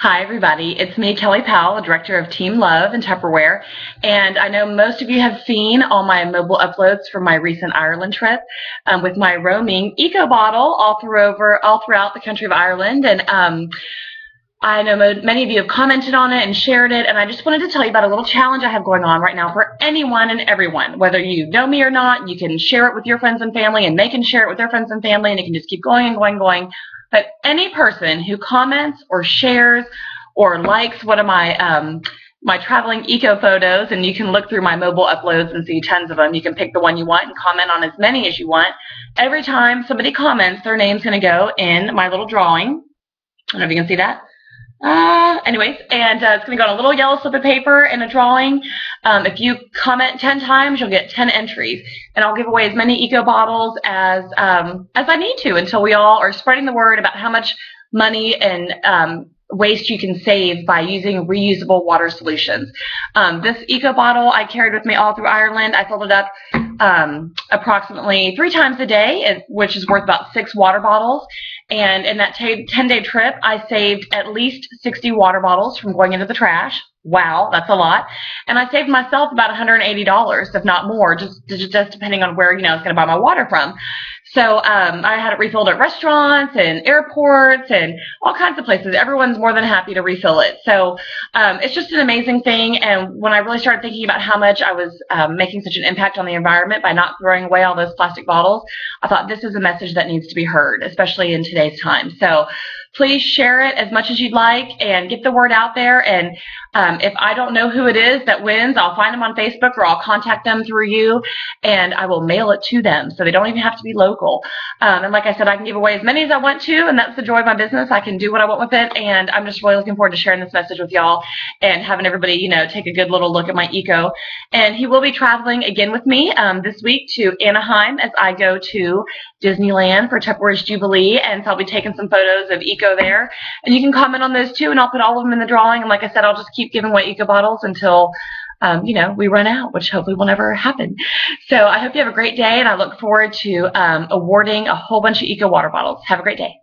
Hi, everybody. It's me, Kelly Powell, Director of Team Love and Tupperware. And I know most of you have seen all my mobile uploads from my recent Ireland trip with my roaming eco bottle all throughout the country of Ireland. And I know many of you have commented on it and shared it. And I just wanted to tell you about a little challenge I have going on right now for anyone and everyone. Whether you know me or not, you can share it with your friends and family, and they can share it with their friends and family, and it can just keep going and going and going. But any person who comments or shares or likes one of my my traveling eco photos, and you can look through my mobile uploads and see tons of them. You can pick the one you want and comment on as many as you want. Every time somebody comments, their name's going to go in my little drawing. I don't know if you can see that. Anyways, and it's going to go on a little yellow slip of paper and a drawing. If you comment 10 times, you'll get 10 entries, and I'll give away as many eco bottles as I need to until we all are spreading the word about how much money and waste you can save by using reusable water solutions. This eco bottle I carried with me all through Ireland. I filled it up approximately 3 times a day, which is worth about 6 water bottles. And in that 10-day trip, I saved at least 60 water bottles from going into the trash. Wow, that's a lot. And I saved myself about $180, if not more, just depending on where, I was going to buy my water from. So I had it refilled at restaurants and airports and all kinds of places. Everyone's more than happy to refill it. So it's just an amazing thing. And when I really started thinking about how much I was making such an impact on the environment by not throwing away all those plastic bottles, I thought this is a message that needs to be heard, especially in today's time. So please share it as much as you'd like and get the word out there. And if I don't know who it is that wins, I'll find them on Facebook, or I'll contact them through you, and I will mail it to them, so they don't even have to be local. And like I said, I can give away as many as I want to, and that's the joy of my business. I can do what I want with it, and I'm just really looking forward to sharing this message with y'all and having everybody, take a good little look at my eco. And he will be traveling again with me this week to Anaheim as I go to Disneyland for Tupperware's Jubilee, and so I'll be taking some photos of eco there. And you can comment on those too, and I'll put all of them in the drawing. And like I said, I'll just keep giving away eco bottles until we run out, which hopefully will never happen. So I hope you have a great day, and I look forward to awarding a whole bunch of eco water bottles. Have a great day.